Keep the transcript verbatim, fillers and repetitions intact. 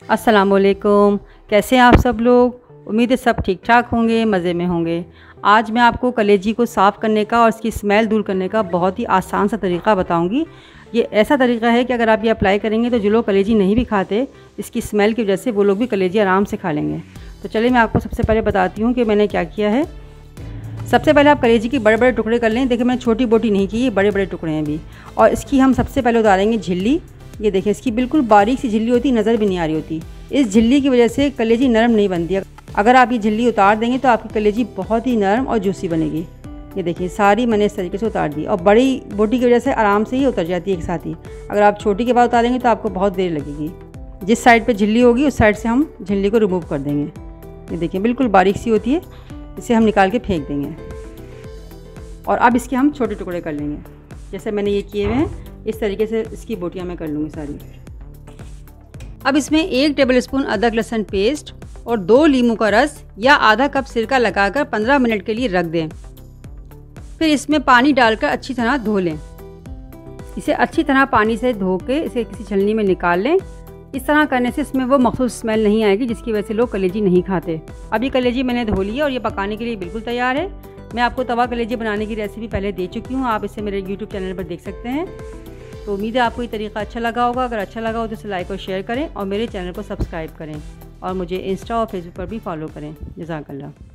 अस्सलामुअलैकुम, कैसे हैं आप सब लोग। उम्मीद है सब ठीक ठाक होंगे, मज़े में होंगे। आज मैं आपको कलेजी को साफ़ करने का और इसकी स्मेल दूर करने का बहुत ही आसान सा तरीक़ा बताऊंगी। ये ऐसा तरीक़ा है कि अगर आप ये अप्लाई करेंगे तो जो लोग कलेजी नहीं भी खाते, इसकी स्मेल की वजह से वो लोग भी कलेजी आराम से खा लेंगे। तो चलिए मैं आपको सबसे पहले बताती हूँ कि मैंने क्या किया है। सबसे पहले आप कलेजी के बड़े बड़े टुकड़े कर लें। देखिए मैंने छोटी बोटी नहीं की, ये बड़े बड़े टुकड़े हैं अभी। और इसकी हम सबसे पहले उतारेंगे झिल्ली। ये देखिए इसकी बिल्कुल बारीक सी झिल्ली होती, नज़र भी नहीं आ रही होती। इस झिल्ली की वजह से कलेजी नरम नहीं बनती। अगर आप ये झिल्ली उतार देंगे तो आपकी कलेजी बहुत ही नरम और जूसी बनेगी। ये देखिए सारी मैंने इस तरीके से उतार दी और बड़ी बोटी की वजह से आराम से ही उतर जाती है एक साथ ही। अगर आप छोटी के बाद उतारेंगे तो आपको बहुत देर लगेगी। जिस साइड पे झिल्ली होगी उस साइड से हम झिल्ली को रिमूव कर देंगे। ये देखिए बिल्कुल बारीक सी होती है, इसे हम निकाल के फेंक देंगे। और अब इसके हम छोटे टुकड़े कर लेंगे, जैसे मैंने ये किए हुए हैं। इस तरीके से इसकी बोटियाँ मैं कर लूँगी सारी। अब इसमें एक टेबलस्पून अदरक लहसुन पेस्ट और दो लीमू का रस या आधा कप सिरका लगाकर पंद्रह मिनट के लिए रख दें। फिर इसमें पानी डालकर अच्छी तरह धो लें। इसे अच्छी तरह पानी से धो के इसे किसी छलनी में निकाल लें। इस तरह करने से इसमें वो मखसूस स्मेल नहीं आएगी जिसकी वजह से लोग कलेजी नहीं खाते। अभी कलेजी मैंने धो ली है और ये पकाने के लिए बिल्कुल तैयार है। मैं आपको तवा कलेजी बनाने की रेसिपी पहले दे चुकी हूँ, आप इसे मेरे यूट्यूब चैनल पर देख सकते हैं। तो उम्मीद है आपको ये तरीका अच्छा लगा होगा। अगर अच्छा लगा हो तो इसे लाइक और शेयर करें और मेरे चैनल को सब्सक्राइब करें और मुझे इंस्टा और फेसबुक पर भी फॉलो करें। जज़ाकल्लाह।